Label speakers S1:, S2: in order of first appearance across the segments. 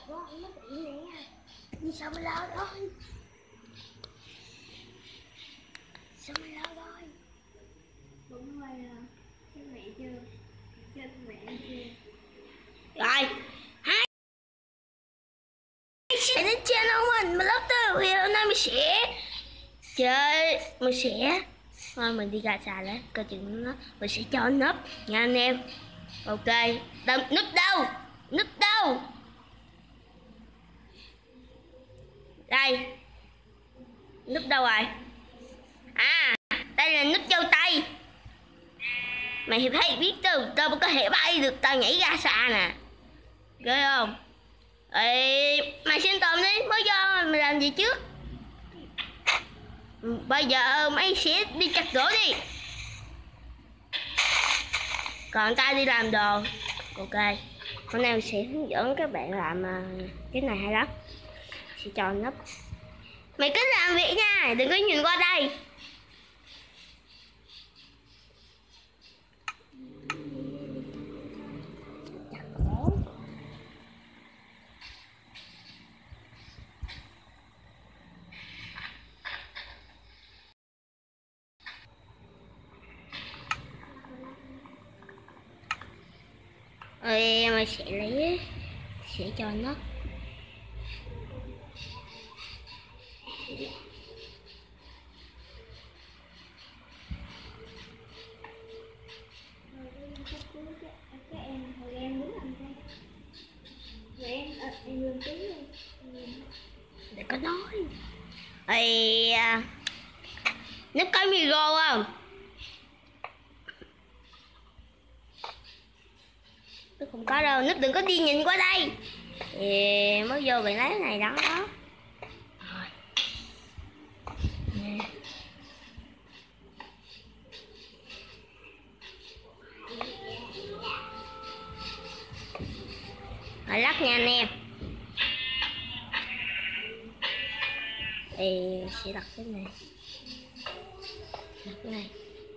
S1: nó bị nè. Đi sao mà lao thôi. Sao mà lao thôi.
S2: Đúng rồi à. Chết mẹ chưa? Chết mẹ chưa?
S1: Rồi, hai sẽ đến channel mình lớp tới video hôm nay mình sẽ chơi, mình sẽ thôi mình đi ra xa đấy, coi chừng nó, mình sẽ cho nấp nha anh em. Ok, núp đâu? Núp đâu? Đây, núp đâu rồi? À, đây là núp châu Tây. Mày thấy biết tao có thể bay được, tao nhảy ra xa nè, ghê không? Ê, mày xin tòm đi, mới vô mày làm gì trước? Bây giờ mày sẽ đi chặt gỗ đi, còn tao đi làm đồ. Ok, hôm nay mình sẽ hướng dẫn các bạn làm cái này hay lắm. Sẽ cho nấp. Mày cứ làm việc nha, đừng có nhìn qua đây. Rồi mày sẽ cho nó. Để có nói. Ê, núp có micro không? Tôi không có đâu, núp đừng có đi nhìn qua đây. Thì mới vô bị lấy cái này đó đó. Rồi lắc nha anh em. Thì sẽ đặt cái này. Đặt cái này.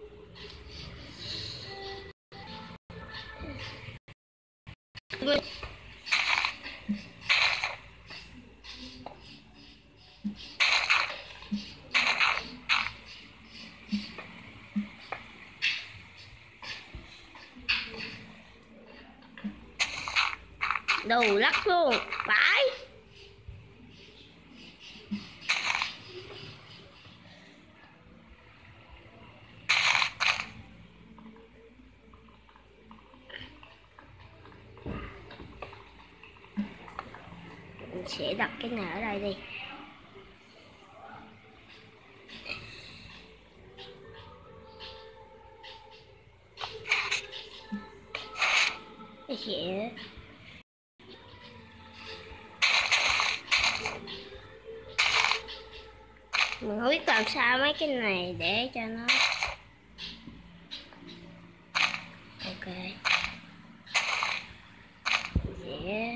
S1: Đồ lắc luôn, phải. Mình sẽ đặt cái này ở đây đi. Cái sẽ mình không biết làm sao mấy cái này để cho nó ok. Sẽ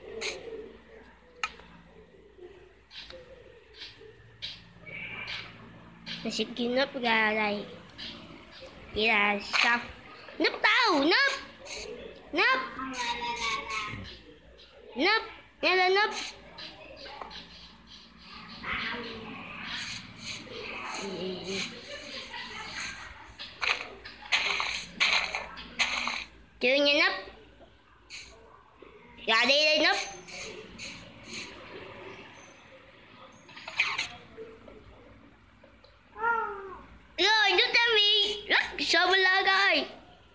S1: mình sẽ kêu núp ra đây. Vậy là xong. Núp đâu? Núp. Núp. Núp. Nhanh lên núp. Chưa nha núp. Rồi đi đi núp. Rồi núp ra vì rất sợ mình lơ rồi.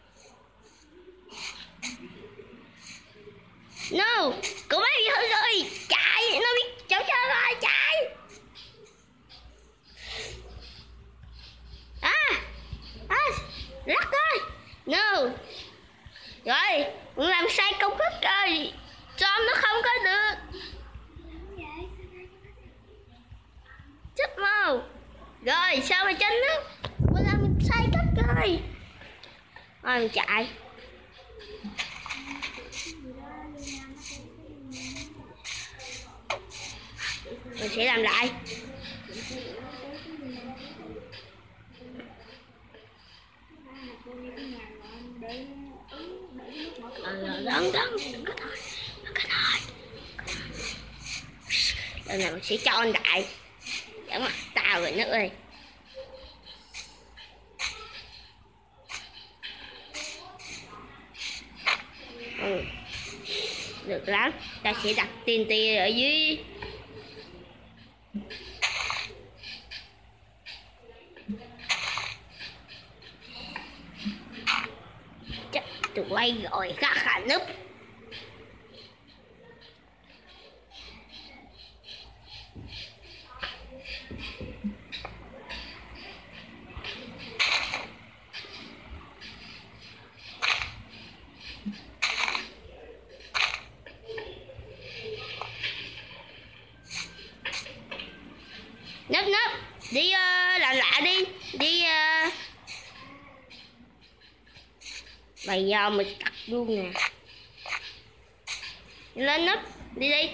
S1: No, cô bé bị hư rồi. Chạy, nó biết chỗ chơi rồi, chạy. Lắc thôi. No. Rồi, làm sai công thức rồi. Cho nó không có được. Chết mau. Rồi, sao mà chân nó. Mình làm sai cách rồi. Rồi, mình chạy. Mình sẽ làm lại. Đừng có thôi, đừng có thôi. Lần này mình sẽ cho anh Đại dẫn mặt tao rồi Núp ơi. Được lắm, ta sẽ đặt TNT ở dưới. Chắc tụi quay rồi khá khả Núp. Núp đi làm lạ đi. Đi bây giờ mình cắt luôn nè. Lên Núp, đi đi.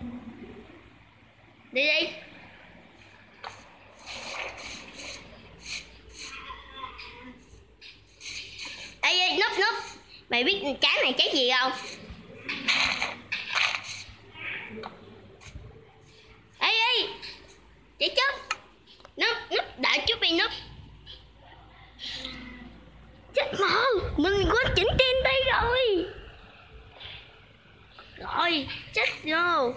S1: Đi đi. Ê Núp, mày biết trái này trái gì không? Ê chạy trước. Núp đợi chút đi Núp. Chết mờ, mình quên chỉnh TNT rồi. Rồi, chết rồi.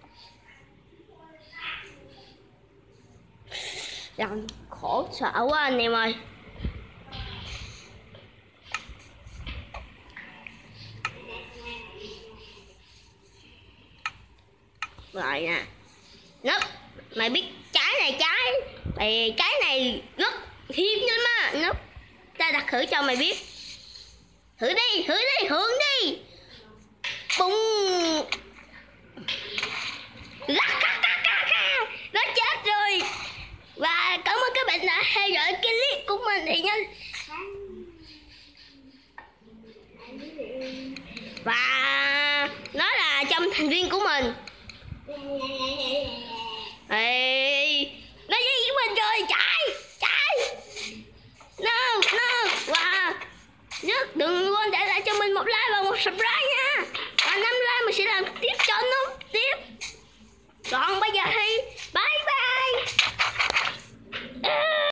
S1: Làm khổ sợ quá anh em ơi. Rồi nè. Núp, mày biết trái này cái này rất hiếm lắm á Núp. Ta đặt thử cho mày biết. Thử đi, hưởng đi. Bùng. Nó chết rồi. Và cảm ơn các bạn đã theo dõi cái clip của mình thì nha. Và nó là trong thành viên của mình. Ê, nó với mình rồi, chạy. No. Wow. Nhớ đừng quên để lại cho mình một like và một subscribe nha. Và 5 like mình sẽ làm tiếp cho